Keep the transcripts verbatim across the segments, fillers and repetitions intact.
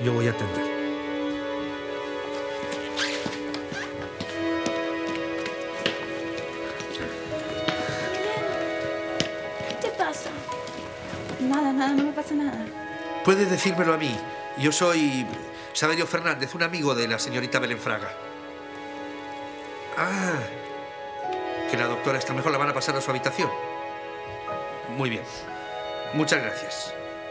Yo voy a atender. ¿Qué te pasa? Nada, nada, no me pasa nada. Puedes decírmelo a mí. Yo soy Saverio Fernández, un amigo de la señorita Belén Fraga. Ah, que la doctora está mejor, la van a pasar a su habitación. Muy bien. Muchas gracias.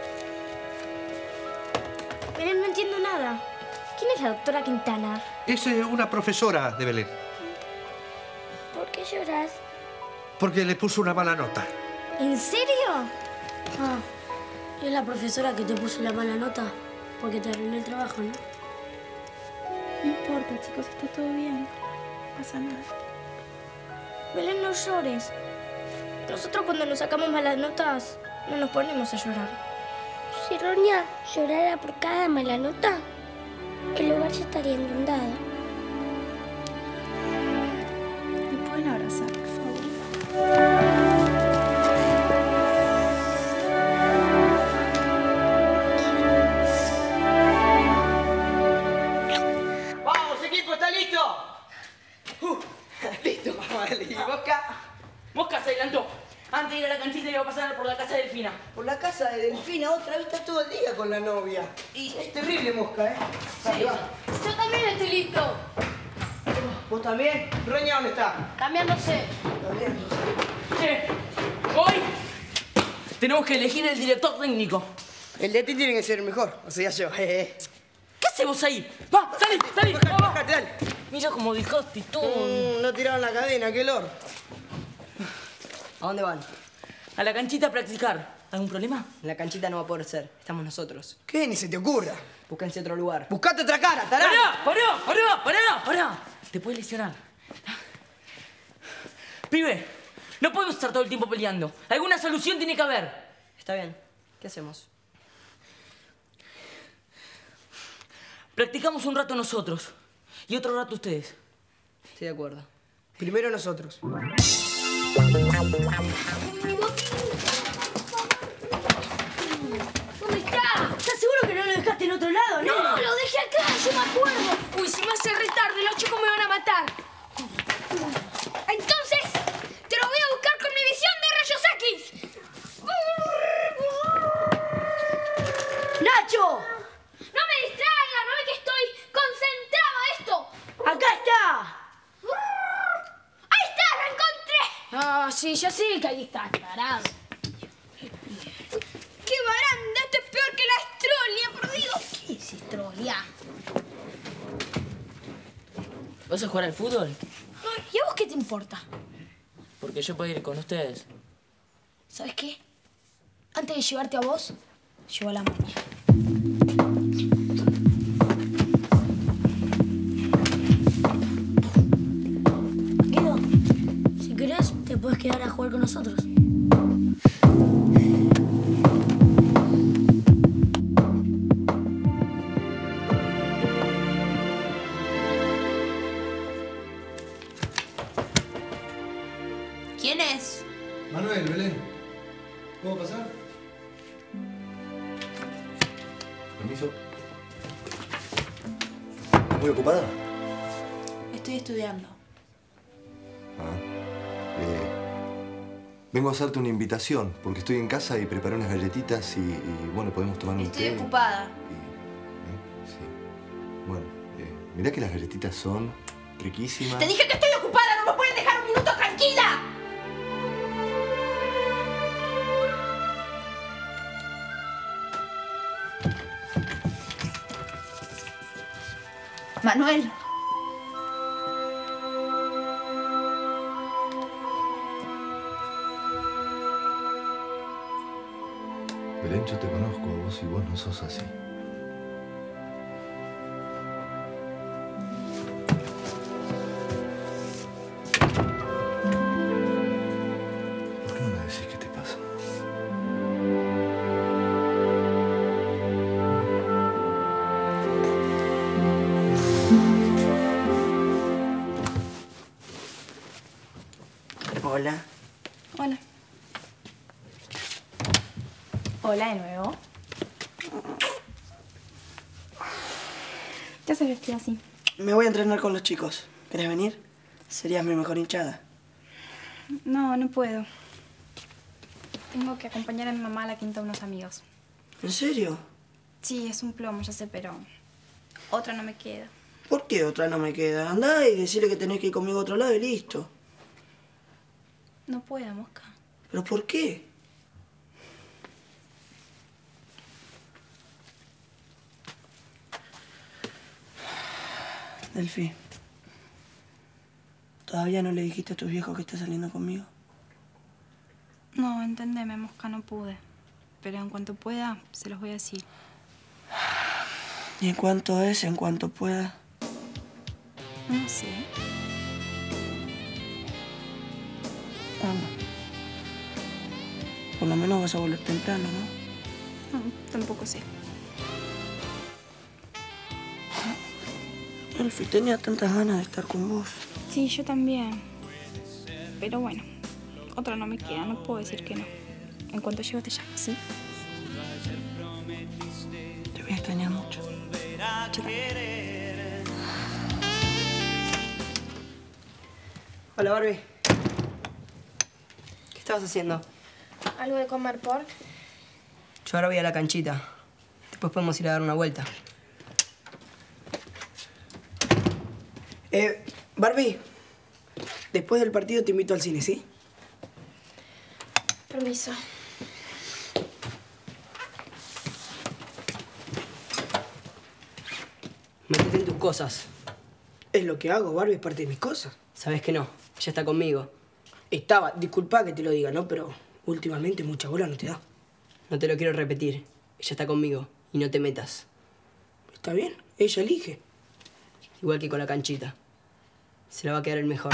Belén, no entiendo nada. ¿Quién es la doctora Quintana? Es eh, una profesora de Belén. ¿Por qué lloras? Porque le puso una mala nota. ¿En serio? Ah, es la profesora que te puso la mala nota porque te arruinó el trabajo, ¿no? No importa, chicos, está todo bien. No pasa nada. Belén, no llores. Nosotros cuando nos sacamos malas notas no nos ponemos a llorar. Si Ronia llorara por cada mala nota, el lugar ya estaría inundado. ¿Me pueden abrazar, por favor? ¡Vamos, equipo! ¿Está listo? Uh, listo, vale. ¿Y Mosca? Mosca se adelantó. Antes de ir a la canchita iba a pasar por la casa de Delfina. Por la casa de Delfina, otra vez está todo el día con la novia. Y es terrible, Mosca, ¿eh? Sí. Yo también estoy listo. ¿Vos también? ¿Roña dónde está? Cambiándose. También. Che, hoy tenemos que elegir el director técnico. El de ti tiene que ser el mejor, o sea, yo. ¿Qué haces vos ahí? ¡Va, salí, salí! Bájate, ¡Vamos! bájate, dale. Mira cómo dejaste todo. Mm, no tiraron la cadena, qué lord. ¿A dónde van? A la canchita a practicar. ¿Algún problema? En la canchita no va a poder ser, estamos nosotros. ¿Qué? Ni se te ocurra. Búsquense otro lugar. ¡Buscate otra cara, tarán! ¡Pará, pará, pará, pará, pará! Te puedes lesionar. Pibe, no podemos estar todo el tiempo peleando. Alguna solución tiene que haber. Está bien. ¿Qué hacemos? Practicamos un rato nosotros y otro rato ustedes. Estoy de acuerdo. Primero nosotros. ¿Dónde está? ¿Estás seguro que no lo dejaste en otro lado, no? No, lo dejé acá, yo me acuerdo. Uy, si me hace re tarde, los chicos me van a matar. Entonces, te lo voy a buscar con mi visión de rayos X. ¡Nacho! No me distraigan, no ve que estoy concentrado a esto. ¡Acá está! ¡Ahí está, lo encontré! Ah, sí, ya sé que ahí está, tarado. ¡Qué baranda! Esto es peor que la estrolia, por Dios. ¿Qué es estrolia? ¿Vas a jugar al fútbol? ¿Y a vos qué te importa? Porque yo puedo ir con ustedes. ¿Sabes qué? Antes de llevarte a vos, llevo a la maña. Guido, si querés, te puedes quedar a jugar con nosotros. ¿Quién es? Manuel, Belén, ¿puedo pasar? Permiso. ¿Muy ocupada? Estoy estudiando. Ah. Eh, vengo a hacerte una invitación, porque estoy en casa y preparé unas galletitas y, y bueno, podemos tomar un té. Estoy ocupada. Y, eh, sí. Bueno, eh, mirá que las galletitas son riquísimas. Te dije que estoy ocupada, no me puedes dejar un minuto tranquila. Manuel. Belén, yo te conozco a vos y vos no sos así. ¿Por qué no me decís qué te pasa? Hola. Hola. Hola de nuevo. ¿Qué haces vestida así? Me voy a entrenar con los chicos. ¿Querés venir? Serías mi mejor hinchada. No, no puedo. Tengo que acompañar a mi mamá a la quinta de unos amigos. ¿En serio? Sí, es un plomo, ya sé, pero otra no me queda. ¿Por qué otra no me queda? Andá y decirle que tenés que ir conmigo a otro lado y listo. No puedo, Mosca. ¿Pero por qué? Delphi, ¿todavía no le dijiste a tus viejos que estás saliendo conmigo? No, entendeme, Mosca, no pude. Pero en cuanto pueda, se los voy a decir. ¿Y en cuánto es? ¿En cuanto pueda? No sé. Anda. Por lo menos vas a volver temprano, ¿no? No, tampoco sé. Delphi, tenía tantas ganas de estar con vos. Sí, yo también. Pero bueno, otra no me queda, no puedo decir que no. En cuanto llego te llamo, ¿sí? Te voy a extrañar mucho. Yo también. Hola, Barbie. ¿Qué estabas haciendo? ¿Algo de comer, por? Yo ahora voy a la canchita. Después podemos ir a dar una vuelta. Eh, Barbie, después del partido te invito al cine, ¿sí? Permiso. Métete en tus cosas. Es lo que hago, Barbie, es parte de mis cosas. Sabes que no. Ella está conmigo. Estaba, disculpa que te lo diga, ¿no? Pero últimamente mucha bola no te da. No te lo quiero repetir. Ella está conmigo. Y no te metas. Está bien, ella elige. Igual que con la canchita. Se la va a quedar el mejor.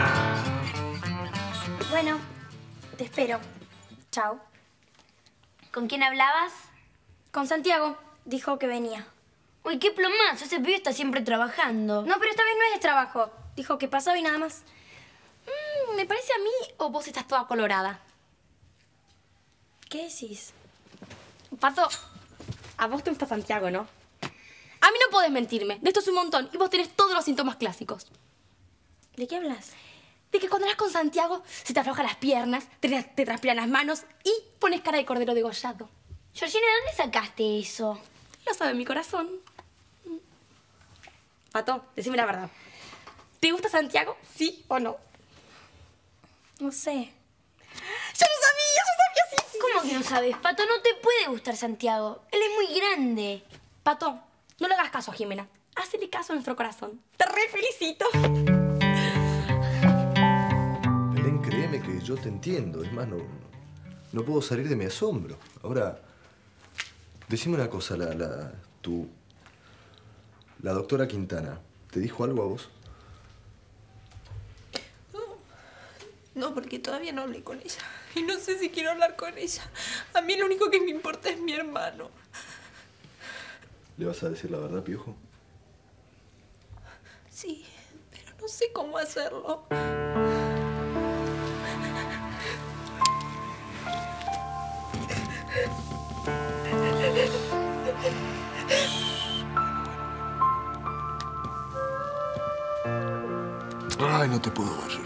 Bueno, te espero. Chao. ¿Con quién hablabas? Con Santiago. Dijo que venía. Uy, qué plomazo. Ese pibe está siempre trabajando. No, pero esta vez no es de trabajo. Dijo que pasaba y nada más. Mm, ¿me parece a mí o vos estás toda colorada? ¿Qué decís? Pato, a vos te gusta Santiago, ¿no? A mí no podés mentirme. De esto es un montón. Y vos tenés todos los síntomas clásicos. ¿De qué hablas? De que cuando hablas con Santiago se te aflojan las piernas, te, te transpiran las manos y pones cara de cordero degollado. Georgina, ¿de dónde sacaste eso? Lo sabe mi corazón. Pato, decime la verdad. ¿Te gusta Santiago? ¿Sí o no? No sé. ¡Yo lo sabía! ¡Yo sabía! Sí, sí. ¿Cómo que no sabes? Pato, no te puede gustar Santiago. Él es muy grande. Pato, no le hagas caso a Jimena. Hazle caso a nuestro corazón. Te re felicito. Belén, créeme que yo te entiendo. Es más, no, no puedo salir de mi asombro. Ahora, decime una cosa. La, la, tu, la doctora Quintana, ¿te dijo algo a vos? No, porque todavía no hablé con ella. Y no sé si quiero hablar con ella. A mí lo único que me importa es mi hermano. ¿Le vas a decir la verdad, Piojo? Sí, pero no sé cómo hacerlo. Ay, no te puedo ver.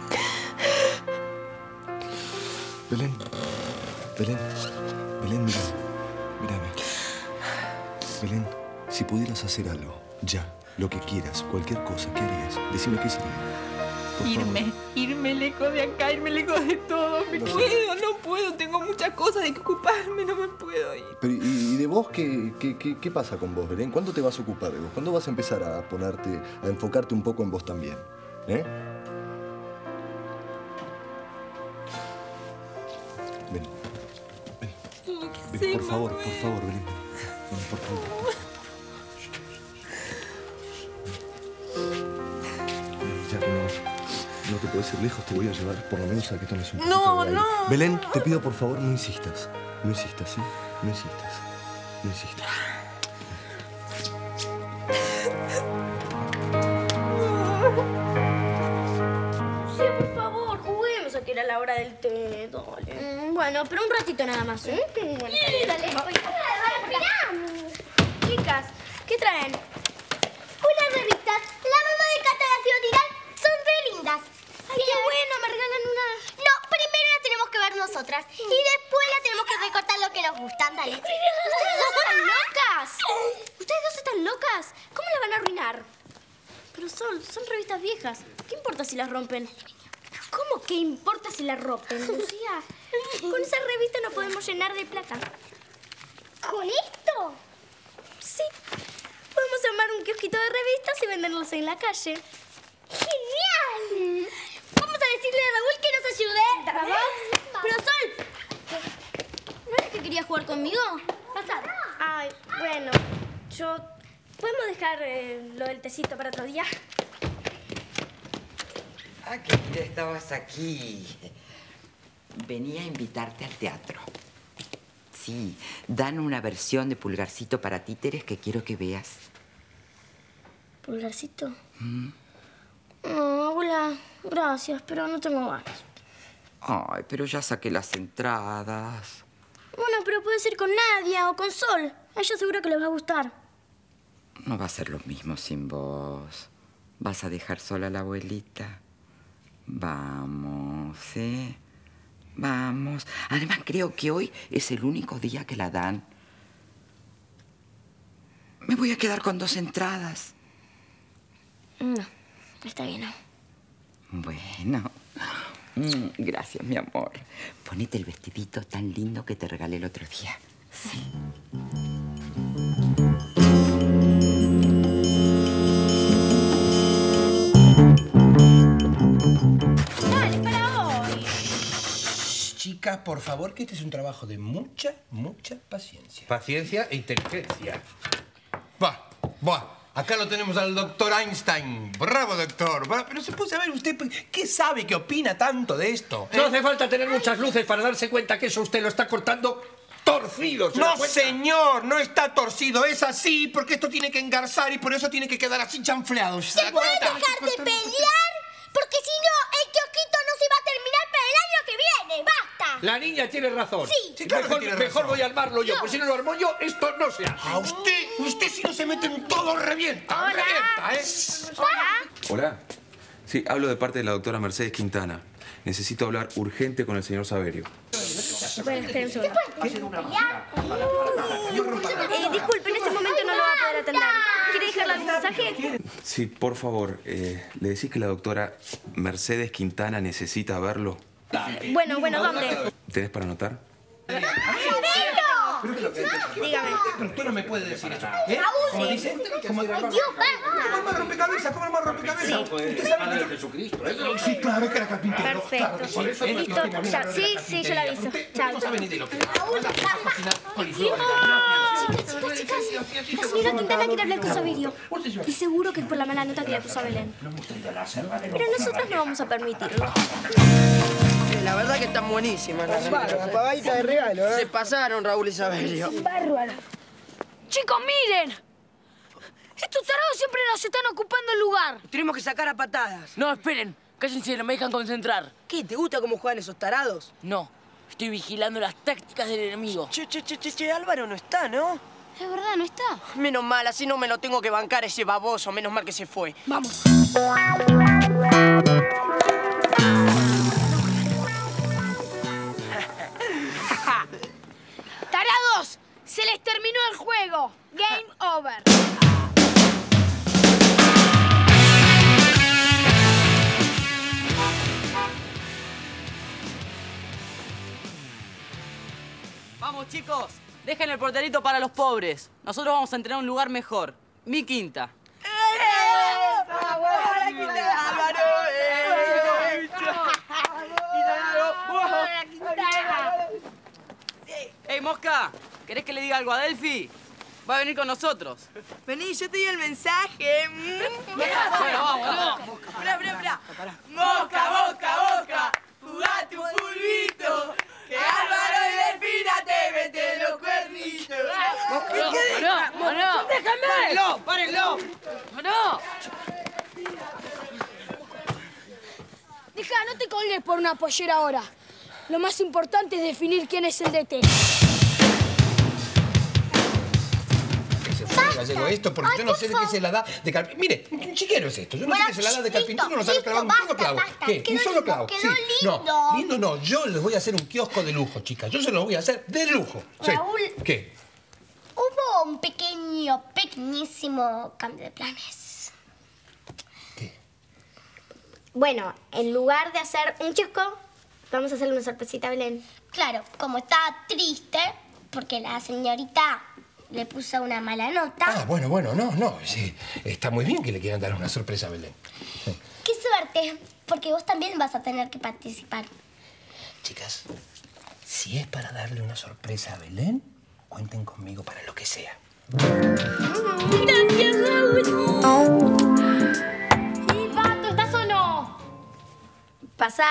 Belén, Belén, Belén, mira, mírame. Belén, si pudieras hacer algo, ya, lo que quieras, cualquier cosa, ¿qué harías? Decime qué sería. Por Irme, favor. irme lejos de acá, irme lejos de todo. Me No. puedo, no puedo. Tengo muchas cosas de que ocuparme, no me puedo ir. Pero, ¿y, y de vos qué, qué, qué, qué pasa con vos, Belén? ¿Cuándo te vas a ocupar de vos? ¿Cuándo vas a empezar a ponerte, a enfocarte un poco en vos también? ¿Eh? Ven. Ven. No, ¿qué Ven, hacer, por favor, Manuel? por favor, Belén. Ven, por favor. Ya que no, no te puedes ir lejos, te voy a llevar por lo menos a que tomes un poquito No, de aire. no. Belén, te pido por favor, no insistas. No insistas, ¿sí? No insistas. No insistas. Sí, por favor, juguemos a que era la hora del té, dale. Mm, bueno, pero un ratito nada más, ¿eh? Mm, bueno, dale. Chicas, ¿qué traen? Una nosotras. Y después la tenemos que recortar lo que nos gustan, dale. ¡Ustedes dos están locas! ¿Ustedes dos están locas? ¿Cómo la van a arruinar? Pero Sol, son revistas viejas. ¿Qué importa si las rompen? ¿Cómo que importa si las rompen, Lucía? Con esa revista nos podemos llenar de plata. ¿Con esto? Sí. Podemos armar un kiosquito de revistas y venderlos en la calle. ¡Genial! Vamos a decirle a Raúl que nos ayude. ¿Vamos? Pero Sol, ¿no era que querías jugar conmigo? Pasad. Ay, bueno, yo... ¿Podemos dejar eh, lo del tecito para otro día? Ah, que ya estabas aquí. Venía a invitarte al teatro. Sí, dan una versión de Pulgarcito para títeres que quiero que veas. ¿Pulgarcito? ¿Mm? No, abuela, gracias, pero no tengo ganas. Ay, pero ya saqué las entradas. Bueno, pero puedes ir con Nadia o con Sol. A ella seguro que les va a gustar. No va a ser lo mismo sin vos. ¿Vas a dejar sola a la abuelita? Vamos, ¿eh? Vamos. Además, creo que hoy es el único día que la dan. Me voy a quedar con dos entradas. No, está bien. Bueno. Mm, gracias, mi amor. Ponete el vestidito tan lindo que te regalé el otro día. Sí. Chicas, por favor, que este es un trabajo de mucha, mucha paciencia. Paciencia e inteligencia. Va, va. Acá lo tenemos al doctor Einstein. Bravo, doctor. Bravo. Pero se puede saber usted qué sabe, qué opina tanto de esto. ¿Eh? No hace falta tener muchas luces para darse cuenta que eso usted lo está cortando torcido. ¿Se no, señor, no está torcido. Es así porque esto tiene que engarzar y por eso tiene que quedar así chanfleado. ¿Se, ¿Se puede dejar de pelear? Porque si no, el kiosquito no se va a terminar para el año que viene. ¡Basta! La niña tiene razón. Sí. Sí, claro mejor, que tiene mejor razón. voy a armarlo yo, pues si no lo armo yo, esto no se hace. A usted, usted si no se mete en todo, revienta. Hola. Revienta, ¿eh? Hola. Hola. Sí, hablo de parte de la doctora Mercedes Quintana. Necesito hablar urgente con el señor Saverio. Bueno, espera un segundo. Eh, disculpe, en este momento no lo va a poder atender. ¿Quiere dejarle algún mensaje? Sí, por favor, eh, ¿le decís que la doctora Mercedes Quintana necesita verlo? Bueno, bueno, ¿dónde? ¿Tenés para anotar? Dígame. Pero usted no me puede decir eso. ¿Eh? ¿Cómo dice? ¿Cómo Dios, basta. ¿Cómo más rompecabezas? ¿Cómo más rompecabezas? ¿Usted sabe que Jesucristo? Sí, claro que era carpintero. Perfecto. Claro, por eso Listo. Ya, sí, sí, yo la aviso. Chao. No sabe ni de lo que Chicas, chicas, la señora Quintana quiere hablar con Saverio. Y seguro que es por la mala nota que le puso a Belén. Pero nosotros no vamos a permitirlo. La verdad que están buenísimas las Bárbara, pavadita de regalo, ¿eh? Se pasaron, Raúl y Saverio. Bárbaro. Chicos, miren. Estos tarados siempre nos están ocupando el lugar. Tenemos que sacar a patadas. No, esperen. Cállense, no me dejan concentrar. ¿Qué? ¿Te gusta cómo juegan esos tarados? No, estoy vigilando las tácticas del enemigo. Che, che, che, che, che, Álvaro no está, ¿no? Es verdad, no está. Menos mal, así no me lo tengo que bancar ese baboso. Menos mal que se fue. Vamos. ¡Tarados! ¡Se les terminó el juego! ¡Game over! Vamos, chicos. Dejen el porterito para los pobres. Nosotros vamos a entrenar un lugar mejor. Mi quinta. ¡Ey, Mosca! ¿Querés que le diga algo a Delphi? Va a venir con nosotros. Vení, yo te di el mensaje. Bueno, vamos, vamos. Esperá, esperá, esperá. Mosca, Mosca, Mosca, jugate un fulbito, que Álvaro y Delfina te meten los cuernitos. No, no, no. ¡Déjame! ¡Párenlo, párenlo! ¡No! Deja, no te colgues por una pollera ahora. Lo más importante es definir quién es el D T. ¡Basta! Gallego, esto, porque Ay, yo no por sé de qué se la da de carpintero. Mire, un chiquero es esto. Yo no Bueno, sé qué se la da de listo, carpintero, no sabe listo, clavar un solo basta, clavo. basta. ¿Qué? Quedó ¿Un solo lindo, clavo? quedó Sí. lindo. No, lindo no. Yo les voy a hacer un kiosco de lujo, chicas. Yo se los voy a hacer de lujo. Sí. Raúl. ¿Qué? Hubo un pequeño, pequeñísimo cambio de planes. ¿Qué? Bueno, en lugar de hacer un kiosco, vamos a hacerle una sorpresita a Belén. Claro, como está triste, porque la señorita le puso una mala nota. Ah, bueno, bueno, no, no. Sí, está muy bien que le quieran dar una sorpresa a Belén. Sí. ¡Qué suerte! Porque vos también vas a tener que participar. Chicas, si es para darle una sorpresa a Belén, cuenten conmigo para lo que sea. Gracias, Raúl. ¿Y Pato, estás o no? Pasá.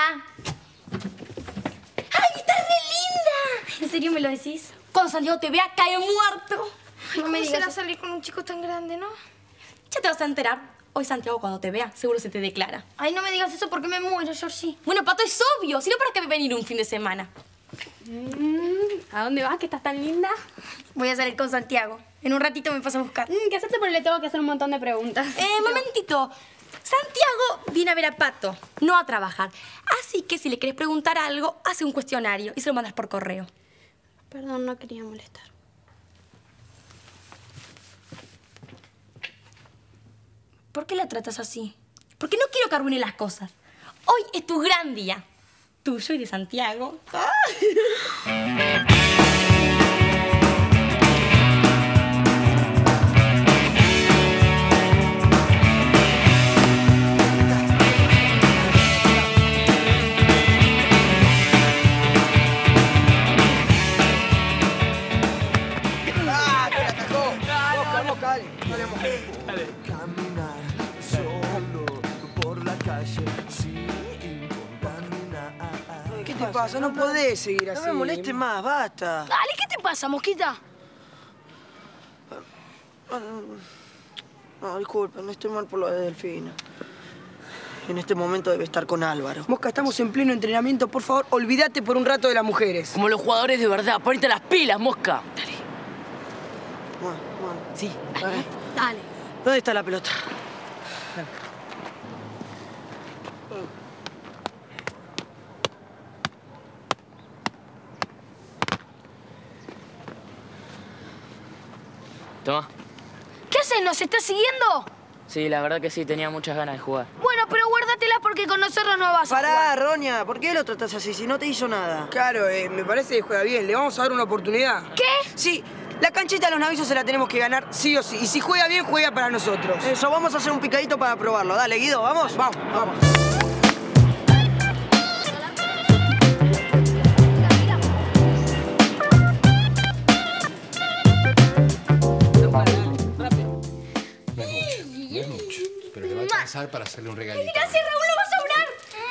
¡Ay, está re linda! ¿En serio me lo decís? Cuando Santiago te vea, cae muerto. No me digas será salir con un chico tan grande, ¿no? Ya te vas a enterar. Hoy Santiago cuando te vea, seguro se te declara. Ay, no me digas eso porque me muero, Georgie. Bueno, Pato, es obvio. Si no, ¿para qué venir un fin de semana? ¿A dónde vas, que estás tan linda? Voy a salir con Santiago. En un ratito me paso a buscar. Mm, ¿Qué hacerte? Porque le tengo que hacer un montón de preguntas. Eh, momentito. Santiago viene a ver a Pato, no a trabajar. Así que si le querés preguntar algo, hace un cuestionario y se lo mandas por correo. Perdón, no quería molestar. ¿Por qué la tratas así? Porque no quiero que arruine las cosas. Hoy es tu gran día. Tuyo y de Santiago. ¡Ah, te la atacó! Boca, boca, dale. Dale, amor. Dale. Caminar solo por la calle sin contaminar. ¿Qué te pasa? No podés seguir así. No me molestes más, basta. Dale, ¿qué te pasa, Mosquita? No, disculpen, estoy mal por lo de Delfina. En este momento debe estar con Álvaro. Mosca, estamos en pleno entrenamiento. Por favor, olvídate por un rato de las mujeres. Como los jugadores de verdad. Ponete las pilas, Mosca. Dale. Bueno, bueno. Sí, dale. Dale. ¿Dónde está la pelota? Dale. Toma. ¿Qué haces? ¿Nos estás siguiendo? Sí, la verdad que sí, tenía muchas ganas de jugar. Bueno, pero guárdatela porque con nosotros no vas a Pará, jugar. Roña, ¿por qué lo tratás así si no te hizo nada? Claro, eh, me parece que juega bien. Le vamos a dar una oportunidad. ¿Qué? Sí, la canchita de los navios se la tenemos que ganar sí o sí. Y si juega bien, juega para nosotros. Eso, vamos a hacer un picadito para probarlo. Dale, Guido, ¿vamos? Vamos, vamos. No es mucho, no es mucho. Pero le va a alcanzar para hacerle un regalito. Gracias, Raúl, lo vas a obrar.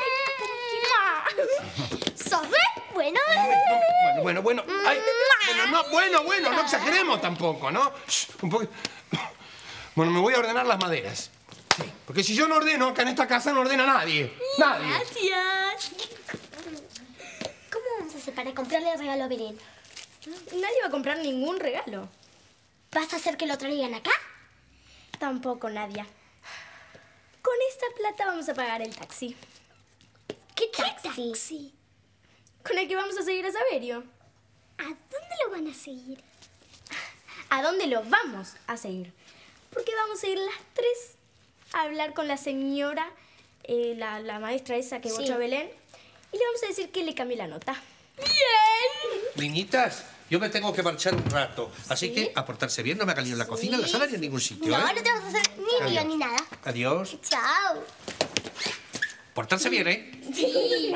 ¡Sos re bueno! Bueno, bueno, bueno. Ay, bueno, no, bueno, bueno, no exageremos tampoco, ¿no? Shh, un poquito. Bueno, me voy a ordenar las maderas. Sí, porque si yo no ordeno, acá en esta casa no ordena nadie. Nadie. Gracias. ¿Cómo vamos a hacer para comprarle el regalo a Belén? Nadie va a comprar ningún regalo. ¿Vas a hacer que lo traigan acá? Tampoco, Nadia. Con esta plata vamos a pagar el taxi. ¿Qué taxi? Con el que vamos a seguir a Saverio. ¿A dónde lo van a seguir? ¿A dónde lo vamos a seguir? Porque vamos a ir las tres a hablar con la señora, eh, la, la maestra esa que Sí. bochó a Belén. Y le vamos a decir que le cambie la nota. ¡Bien! Niñitas, yo me tengo que marchar un rato. Así que a portarse bien, no me hagan lío en la cocina, en la sala ni en ningún sitio, No, ¿eh? no te vas a hacer ni lío Adiós. ni nada. Adiós. Chao. Portarse bien, ¿eh? Sí.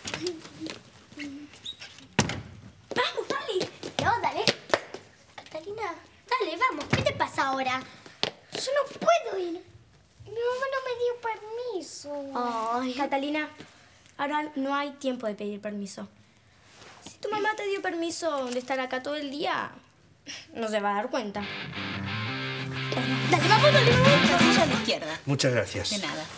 Vamos, dale. No, dale. Catalina, dale, vamos. ¿Qué te pasa ahora? Yo no puedo ir. Mi mamá no me dio permiso. Ay, Catalina, ahora no hay tiempo de pedir permiso. Si tu mamá te dio permiso de estar acá todo el día, no se va a dar cuenta. Dale, vamos, dale, vamos. La silla a la izquierda. Muchas gracias. De nada.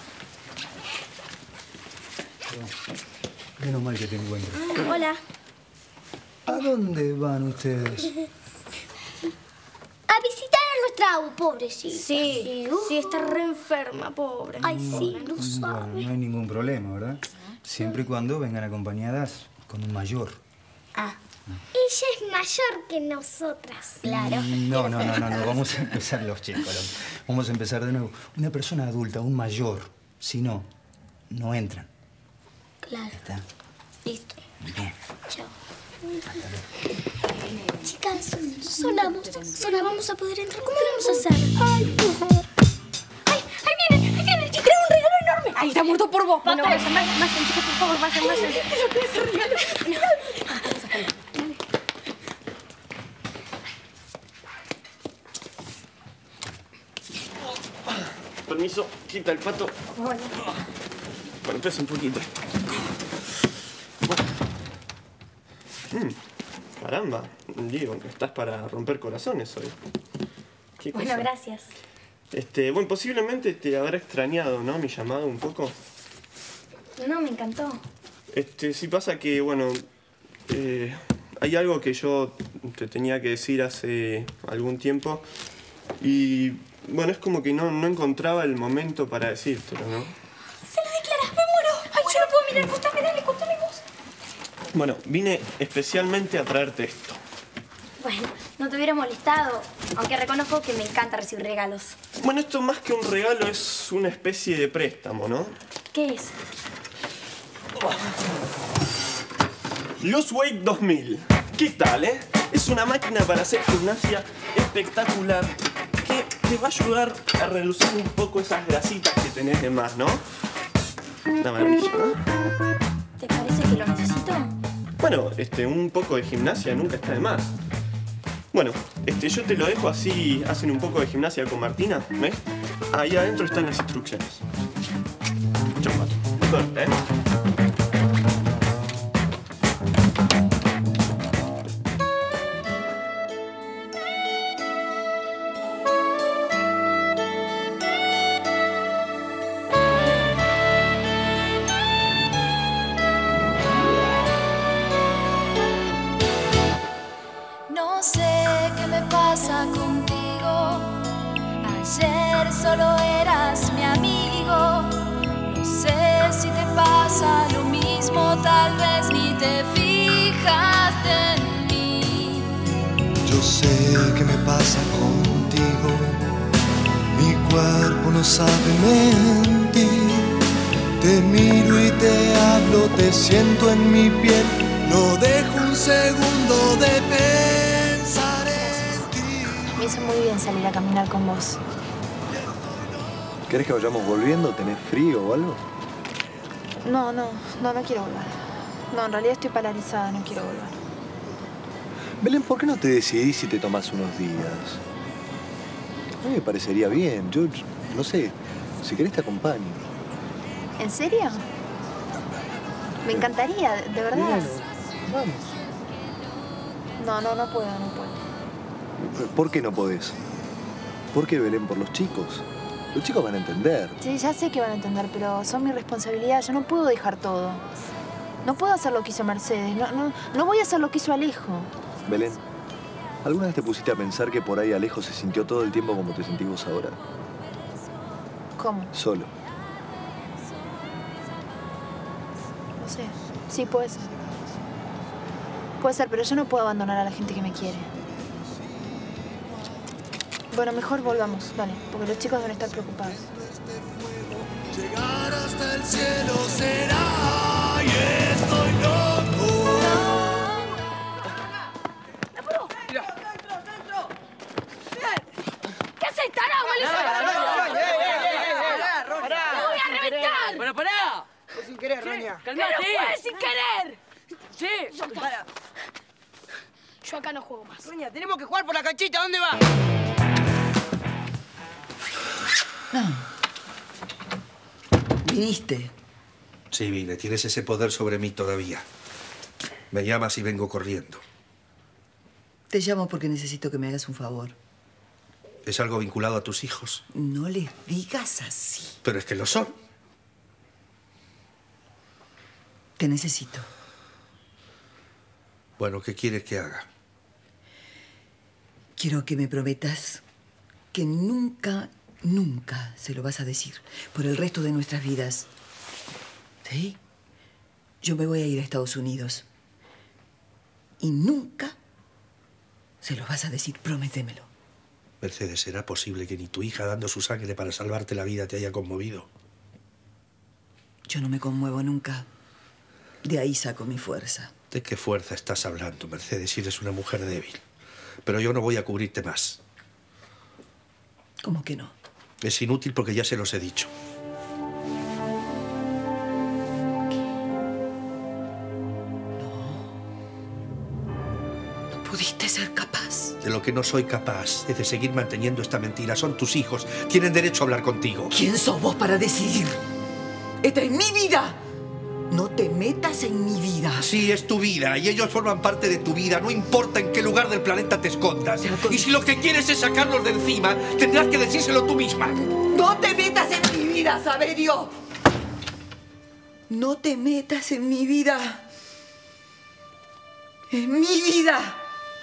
Menos mal que te encuentro. Hola. ¿A dónde van ustedes? A visitar a nuestra Clau, pobrecita. Sí, Sí, uh. sí, está re enferma, pobre. Ay, sí, no Bueno, sabe. no hay ningún problema, ¿verdad? Siempre y cuando vengan acompañadas con un mayor. Ah. Ella es mayor que nosotras. Claro. No, no, no, no, no. Vamos a empezar los chicos. Vamos a empezar de nuevo. Una persona adulta, un mayor. Si no, no entran. Claro. ¿Está? Listo. Bien. Chao. Chicas, sonamos. Sola, vamos a poder entrar. ¿Cómo vamos a hacer? Ay, ¡Ay, ahí viene! ¡Ahí viene! ¡Trae un regalo enorme! ¡Ay, está muerto por vos! Bueno, vayan, vayan, vayan, chicos, por favor, vayan, vayan. Pero que ese regalo. Vamos a poner. Permiso, quita el pato. Bueno. Bueno, pesa un poquito. Bueno. Mm, caramba, Diego, estás para romper corazones hoy. ¿Qué Bueno, cosa? gracias. Este, bueno, posiblemente te habrá extrañado, ¿no? Mi llamado un poco. No, me encantó. Este, sí pasa que, bueno, eh, hay algo que yo te tenía que decir hace algún tiempo y, bueno, es como que no, no encontraba el momento para decírtelo, ¿no? ¡Se lo declaras! ¡Me muero! ¡Ay, yo no puedo mirar! ¡Contame, dale, contame vos! Bueno, vine especialmente a traerte esto. Bueno, no te hubiera molestado, aunque reconozco que me encanta recibir regalos. Bueno, esto más que un regalo es una especie de préstamo, ¿no? ¿Qué es? Lose Weight dos mil. ¿Qué tal, eh? Es una máquina para hacer gimnasia espectacular que te va a ayudar a reducir un poco esas grasitas que tenés de más, ¿no? Una maravilla, ¿no? ¿Te parece que lo necesito? Bueno, este, un poco de gimnasia nunca está de más. Bueno, este, yo te lo dejo así, hacen un poco de gimnasia con Martina, ¿ves? Ahí adentro están las instrucciones. Chau, Pato. Suerte, ¿eh? No sé qué me pasa contigo. Ayer solo eras mi amigo. No sé si te pasa lo mismo, tal vez ni te fijaste en mí. Yo sé que me pasa contigo. Mi cuerpo no sabe mentir. Te miro y te hablo, te siento en mi piel. No dejo un segundo de pensar en ti. Me hizo muy bien salir a caminar con vos. ¿Querés que vayamos volviendo? ¿Tenés frío o algo? No, no, no, no quiero volver. No, en realidad estoy paralizada, no quiero volver. Belén, ¿por qué no te decidís si te tomás unos días? A mí me parecería bien. Yo, yo no sé, si querés te acompaño. ¿En serio? Me encantaría, de verdad. Bueno, vamos. No, no, no puedo, no puedo. ¿Por qué no podés? ¿Por qué, Belén? Por los chicos. Los chicos van a entender. Sí, ya sé que van a entender, pero son mi responsabilidad. Yo no puedo dejar todo. No puedo hacer lo que hizo Mercedes. No, no, no voy a hacer lo que hizo Alejo. Belén, ¿alguna vez te pusiste a pensar que por ahí Alejo se sintió todo el tiempo como te sentís vos ahora? ¿Cómo? Solo. No sé. Sí, puede ser. Puede ser, pero yo no puedo abandonar a la gente que me quiere. Bueno, mejor volvamos, dale, porque los chicos van a estar preocupados. Llegar hasta el cielo será y estoy loco. ¿Qué haces, tarado, maleza? ¡Te voy a reventar! ¡Pero pará! Fue sin querer, Roña. ¡Pero fue sin querer! Sí. Soltá. Yo acá no juego más. Roña, tenemos que jugar por la canchita. ¿Dónde va? ¿Viniste? Sí, vine. Tienes ese poder sobre mí todavía. Me llamas y vengo corriendo. Te llamo porque necesito que me hagas un favor. ¿Es algo vinculado a tus hijos? No les digas así. Pero es que lo son. Te necesito. Bueno, ¿qué quieres que haga? Quiero que me prometas que nunca, nunca se lo vas a decir por el resto de nuestras vidas. ¿Sí? Yo me voy a ir a Estados Unidos. Y nunca se lo vas a decir, prométemelo. Mercedes, ¿será posible que ni tu hija, dando su sangre para salvarte la vida, te haya conmovido? Yo no me conmuevo nunca. De ahí saco mi fuerza. ¿De qué fuerza estás hablando, Mercedes, si eres una mujer débil? Pero yo no voy a cubrirte más. ¿Cómo que no? Es inútil porque ya se los he dicho. ¿Pudiste ser capaz? De lo que no soy capaz es de seguir manteniendo esta mentira. Son tus hijos. Tienen derecho a hablar contigo. ¿Quién sos vos para decidir? ¡Esta es mi vida! No te metas en mi vida. Sí, es tu vida y ellos forman parte de tu vida. No importa en qué lugar del planeta te escondas. Y si lo que quieres es sacarlos de encima, tendrás que decírselo tú misma. ¡No te metas en mi vida, Saverio! No te metas en mi vida. En mi vida.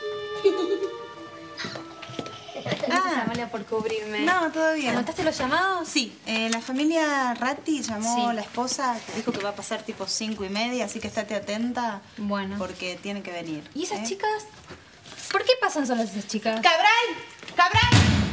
Ah, Amalia, por cubrirme. No, todo bien. ¿Anotaste los llamados? Sí. Eh, la familia Ratti llamó Sí. a la esposa, que dijo que va a pasar tipo cinco y media, así que estate atenta. Bueno. Porque tienen que venir. ¿Y esas ¿eh? chicas? ¿Por qué pasan solas esas chicas? ¡Cabral! ¡Cabral!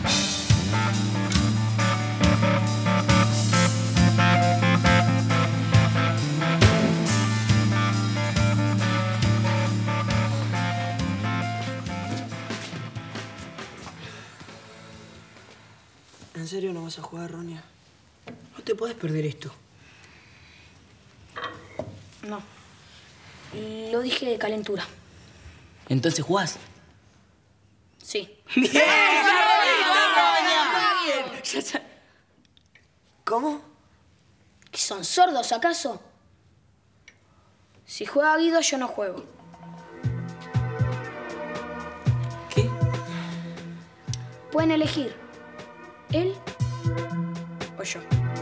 ¿En serio no vas a jugar, Ronia? No te puedes perder esto. No. Lo dije de calentura. ¿Entonces jugás? Sí. ¡Bien! ¡Bien! ¿Cómo? ¿Que son sordos, acaso? Si juega Guido, yo no juego. ¿Qué? Pueden elegir. ¿Él o yo?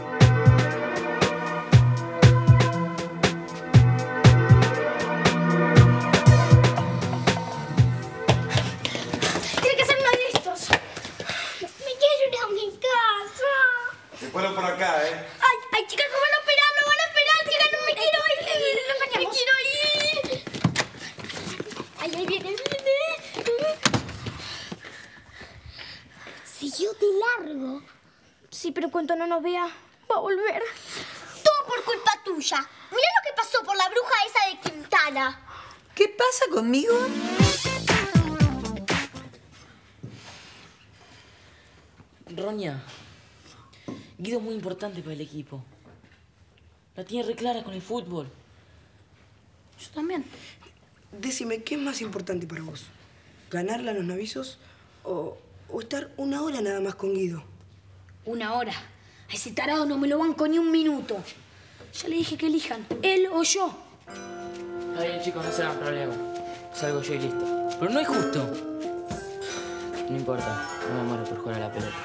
Tiene que ser uno de estos. Me quiero ir a mi casa. Se fueron por acá, ¿eh? Ay, ay, chicas, ¿cómo van a esperar? ¿No van a esperar? Chicas, no me quiero ir. Me quiero ir. Ay, ahí viene, viene. Siguió de largo. Sí, pero en cuanto no nos vea, va a volver. Todo por culpa tuya. Mirá lo que pasó por la bruja esa de Quintana. ¿Qué pasa conmigo? Ronia, Guido es muy importante para el equipo. La tiene re clara con el fútbol. Yo también. Decime, ¿qué es más importante para vos? ¿Ganarle a los navizos o, o estar una hora nada más con Guido? Una hora. A ese tarado no me lo banco ni un minuto. Ya le dije que elijan, él o yo. Está bien, chicos, no se hagan problema. Salgo yo y listo. Pero no es justo. No importa, no me muero por jugar a la pelota.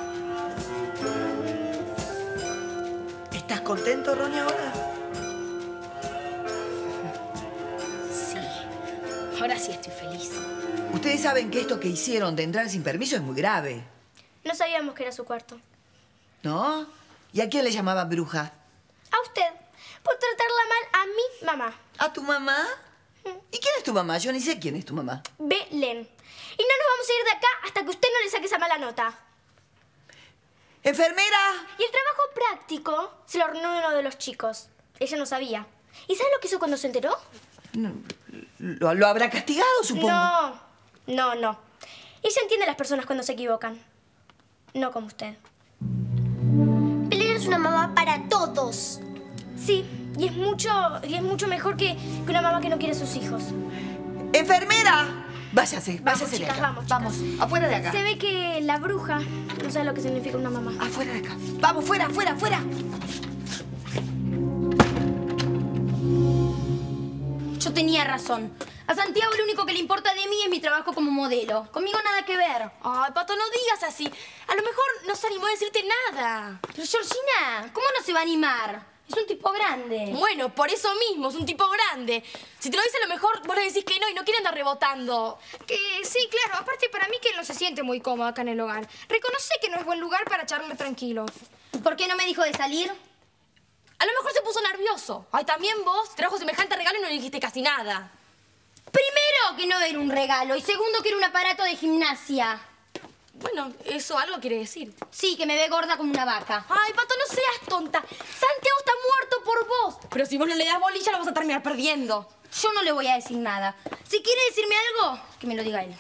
¿Estás contento, Ronnie, ahora? Sí. Ahora sí estoy feliz. Ustedes saben que esto que hicieron de entrar sin permiso es muy grave, No sabíamos que era su cuarto. ¿no? ¿Y a quién le llamaban bruja? A usted, por tratarla mal a mi mamá. ¿A tu mamá? ¿Y quién es tu mamá? Yo ni sé quién es tu mamá. Belén. Y no nos vamos a ir de acá hasta que usted no le saque esa mala nota. ¡Enfermera! Y el trabajo práctico se lo ordenó uno de los chicos. Ella no sabía. ¿Y sabes lo que hizo cuando se enteró? No, lo, lo habrá castigado, supongo. No, no, no. Ella entiende a las personas cuando se equivocan. No como usted. Belén es una mamá para todos. Sí, y es mucho, y es mucho mejor que, que una mamá que no quiere a sus hijos. ¡Enfermera! Váyase, Vamos, váyase de chicas, acá. vamos, chicas. Vamos, afuera de acá. Se ve que la bruja no sabe lo que significa una mamá. Afuera de acá. Vamos, fuera, fuera, fuera. Yo tenía razón. A Santiago lo único que le importa de mí es mi trabajo como modelo. Conmigo nada que ver. Ay, Pato, no digas así. A lo mejor no se animó a decirte nada. Pero Georgina, ¿cómo no se va a animar? Es un tipo grande. Bueno, por eso mismo, es un tipo grande. Si te lo dice a lo mejor, vos le decís que no y no quiere andar rebotando. Que sí, claro. Aparte, para mí que él no se siente muy cómodo acá en el hogar. Reconoce que no es buen lugar para charlar tranquilos. ¿Por qué no me dijo de salir? A lo mejor se puso nervioso. Ay, también vos trajo semejante regalo y no le dijiste casi nada. Primero, que no era un regalo. Y segundo, que era un aparato de gimnasia. Bueno, eso algo quiere decir. Sí, que me ve gorda como una vaca. Ay, Pato, no seas tonta. Santiago está muerto por vos. Pero si vos no le das bolilla, lo vas a terminar perdiendo. Yo no le voy a decir nada. Si quiere decirme algo, que me lo diga él.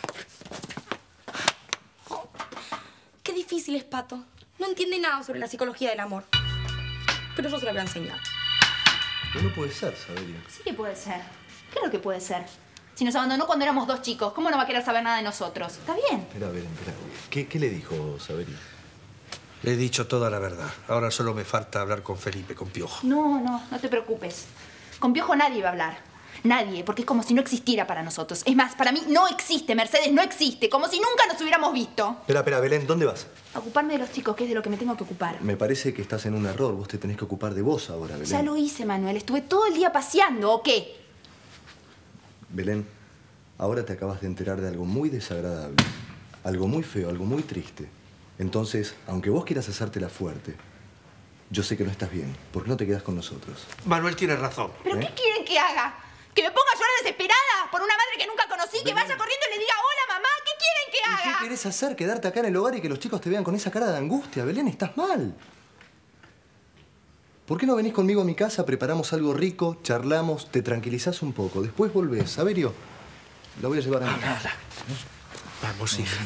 Oh, qué difícil es, Pato. No entiende nada sobre la psicología del amor. Pero yo se la voy a enseñar. No, no puede ser, Saberio. Sí que puede ser. Claro que puede ser. Si nos abandonó cuando éramos dos chicos, ¿cómo no va a querer saber nada de nosotros? ¿Está bien? Espera, a ver, espera. ¿Qué, qué le dijo Saberio? Le he dicho toda la verdad. Ahora solo me falta hablar con Felipe, con Piojo. No, no, no te preocupes. Con Piojo nadie va a hablar. Nadie, porque es como si no existiera para nosotros. Es más, para mí no existe, Mercedes, no existe. Como si nunca nos hubiéramos visto. Espera, espera, Belén, ¿dónde vas? A ocuparme de los chicos, que es de lo que me tengo que ocupar. Me parece que estás en un error. Vos te tenés que ocupar de vos ahora, Belén. Ya lo hice, Manuel. Estuve todo el día paseando, ¿o qué? Belén, ahora te acabas de enterar de algo muy desagradable. Algo muy feo, algo muy triste. Entonces, aunque vos quieras hacértela fuerte, yo sé que no estás bien. ¿Por qué no te quedas con nosotros? Manuel tiene razón. ¿Pero ¿Eh? qué quieren que haga? ¿Que me ponga a llorar desesperada por una madre que nunca conocí? ¿Que vaya corriendo y le diga hola, mamá? ¿Qué quieren que ¿Y haga? qué querés hacer? ¿Quedarte acá en el hogar y que los chicos te vean con esa cara de angustia? Belén, estás mal. ¿Por qué no venís conmigo a mi casa, preparamos algo rico, charlamos, te tranquilizás un poco, después volvés? Saberio, la voy a llevar a mi casa. Vamos, hija.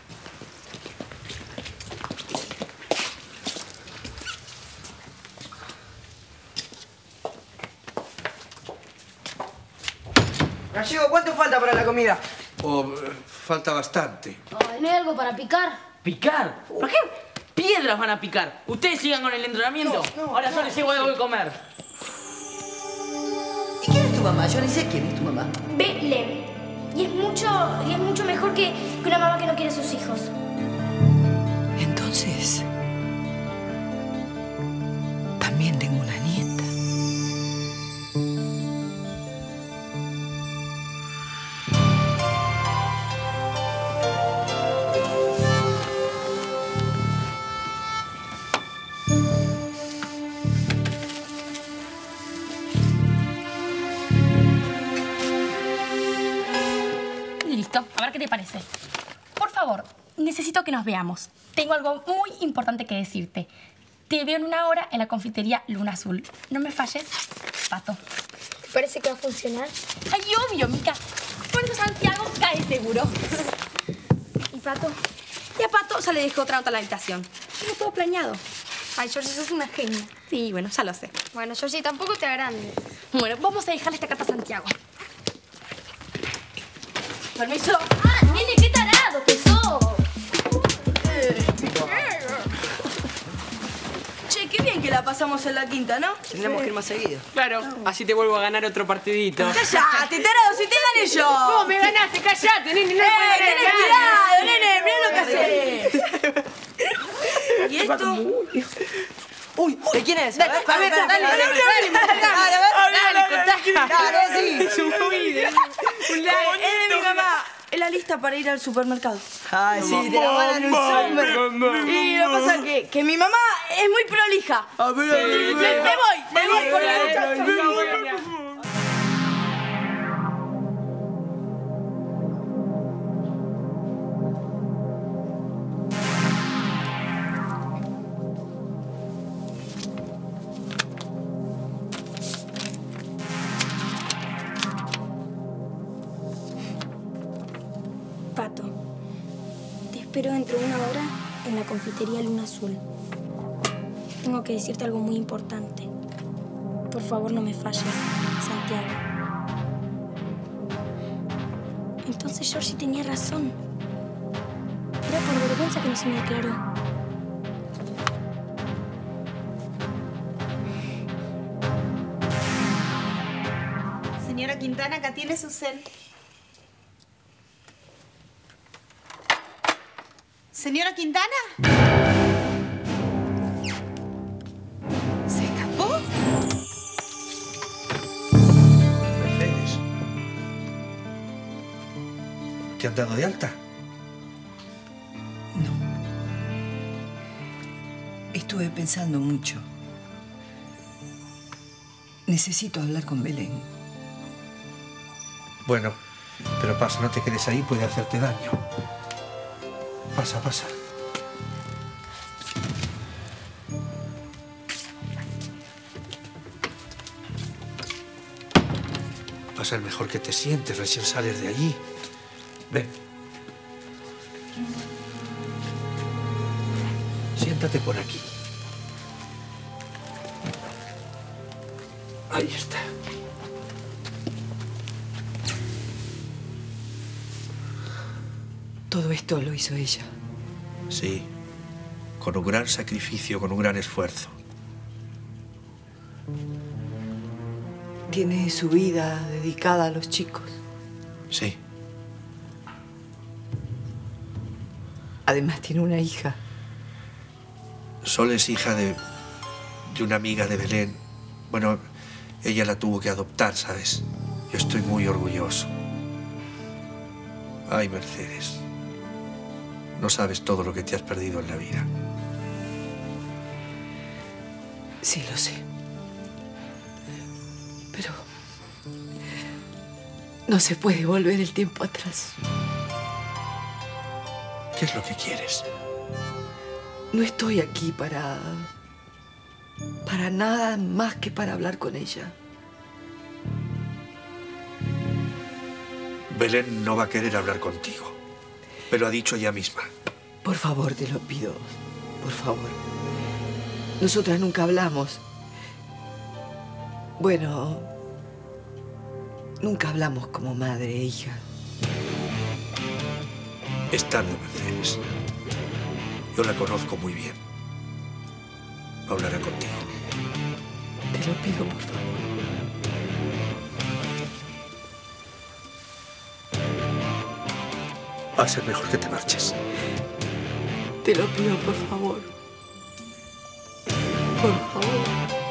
Gallego, ¿cuánto falta para la comida? Oh, falta bastante. Ay, ¿no hay algo para picar? ¿Picar? ¿Por qué piedras van a picar? Ustedes sigan con el entrenamiento. No, no, Ahora no, yo les llevo algo que comer. ¿Y quién es tu mamá? Yo ni sé quién es tu mamá. Belén. Y es mucho, y es mucho mejor que, que una mamá que no quiere a sus hijos. Entonces, también tengo una nieta. Listo, a ver qué te parece. Por favor, necesito que nos veamos. Tengo algo muy importante que decirte. Te veo en una hora en la confitería Luna Azul. No me falles, Pato. ¿Te parece que va a funcionar? Ay, obvio, Mica. Por eso Santiago cae seguro. ¿Y Pato? Y a Pato ya le dejé otra nota en la habitación. Tengo todo planeado. Ay, Georgie, sos una genia. Sí, bueno, ya lo sé. Bueno, Georgie, tampoco te agrandes. Bueno, vamos a dejarle esta carta a Santiago. Permiso. ¡Ah, nene, qué tarado que sos! Che, qué bien que la pasamos en la quinta, ¿no? Tendremos que ir más seguido. Claro, así te vuelvo a ganar otro partidito. ¡Cállate, tarado! ¡Si te gané yo! ¡Vos me ganaste! ¡Cállate, nene! ¡No ¡Eh, puedo nene, cuidado, nene! ¡Mirá lo que haces! ¿Y esto? Uy, ¿de quién es? A ver, a ver, dale, dale, dale, dale, dale, dale, dale, contá. Dale, sí. Es un video. Es de mi mamá. Es la lista para ir al supermercado. Ay, sí, te la van a anunciar. Y lo que pasa es que, que mi mamá es muy prolija. A ver, Sí, me, me voy, me voy con la muchacha. Pato, te espero dentro de una hora en la confitería Luna Azul. Tengo que decirte algo muy importante. Por favor, no me falles, Santiago. Entonces Georgie tenía razón. Era por vergüenza que no se me declaró. Señora Quintana, acá tiene su cel. ¿Señora Quintana? ¿Se escapó? te han dado de alta? Estuve pensando mucho. Necesito hablar con Belén. Bueno, pero pasa, no te quedes ahí, puede hacerte daño. Pasa, pasa. Va a ser mejor que te sientes, recién sales de allí. Ven. Siéntate por aquí. Ahí está. Todo esto lo hizo ella. Sí, con un gran sacrificio, con un gran esfuerzo. Tiene su vida dedicada a los chicos. Sí. Además tiene una hija. Sol es hija de, de una amiga de Belén. Bueno, ella la tuvo que adoptar, ¿sabes? Yo estoy muy orgulloso. Ay, Mercedes. No sabes todo lo que te has perdido en la vida. Sí, lo sé. Pero no se puede volver el tiempo atrás. ¿Qué es lo que quieres? No estoy aquí para... para nada más que para hablar con ella. Belén no va a querer hablar contigo. Me lo ha dicho ella misma. Por favor, te lo pido. Por favor. Nosotras nunca hablamos. Bueno, nunca hablamos como madre e hija. Es tarde, Mercedes. Yo la conozco muy bien. Hablará contigo. Te lo pido, por favor. Va a ser mejor que te marches. Te lo pido, por favor. Por favor.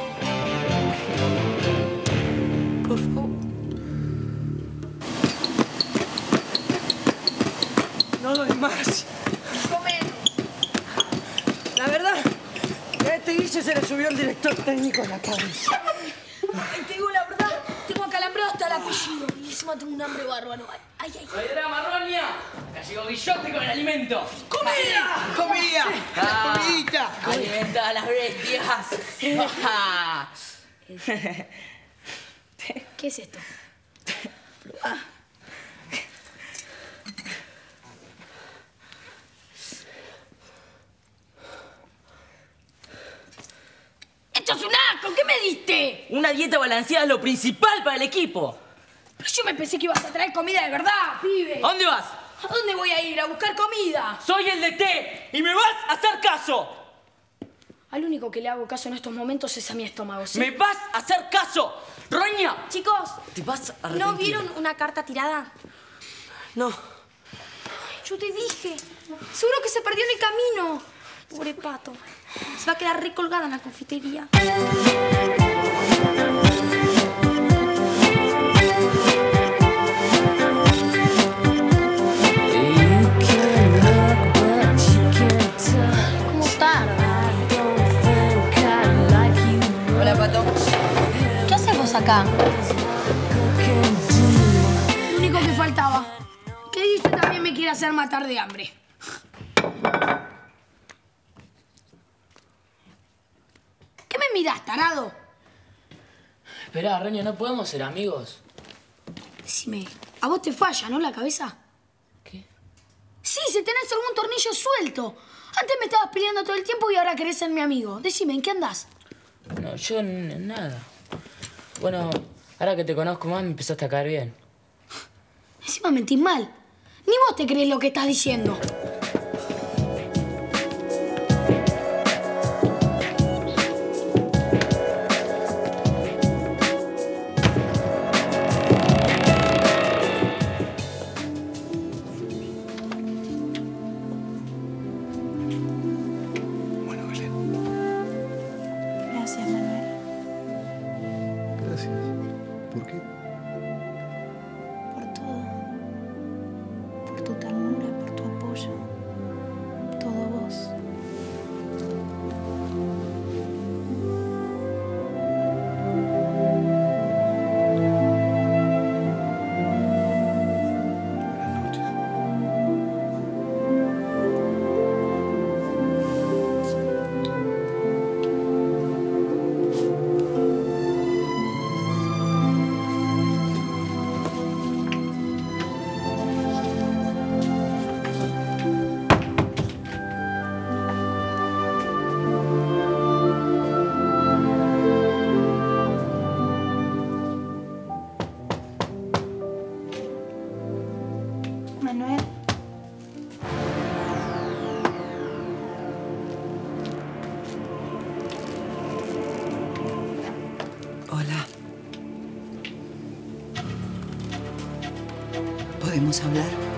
Por favor. No doy más. La verdad, a este Guille se le subió el director técnico a la cabeza. Ay, te digo la verdad, tengo acalambrado hasta el apellido. Y encima tengo un hambre bárbaro. Ay, ay, ay. ¡No hay drama, Roña! ¡Ya llegó Guillote con el alimento! ¡Comida! ¡Comida! Ah, ¡Comidita! ¡Alimenta a las bestias! ¿Qué es esto? ¡Esto es un asco! ¿Qué me diste? Una dieta balanceada es lo principal para el equipo. Pero yo me pensé que ibas a traer comida de verdad, pibe. ¿A dónde vas? ¿A dónde voy a ir? ¿A buscar comida? Soy el de té y me vas a hacer caso. Al único que le hago caso en estos momentos es a mi estómago, ¿sí? ¡Me vas a hacer caso! ¡Roña! Chicos, te vas a arrepentir. ¿no vieron una carta tirada? No. Yo te dije. Seguro que se perdió en el camino. Pobre pato. Se va a quedar recolgada en la confitería. ¿Cómo está? Hola, Pato. ¿Qué haces vos acá? Lo único que faltaba. Que dice también me quiere hacer matar de hambre. ¿Qué me mirás, tarado? Esperá, Roña, ¿no podemos ser amigos? Decime, ¿a vos te falla, no, la cabeza? ¿Qué? Sí, si tenés algún tornillo suelto. Antes me estabas peleando todo el tiempo y ahora querés ser mi amigo. Decime, ¿en qué andás? No, yo en nada. Bueno, ahora que te conozco más me empezaste a caer bien. Encima mentís mal. Ni vos te crees lo que estás diciendo. Gracias, Manuel. Gracias. ¿Por qué? Por todo. Por tu ¿Podemos hablar?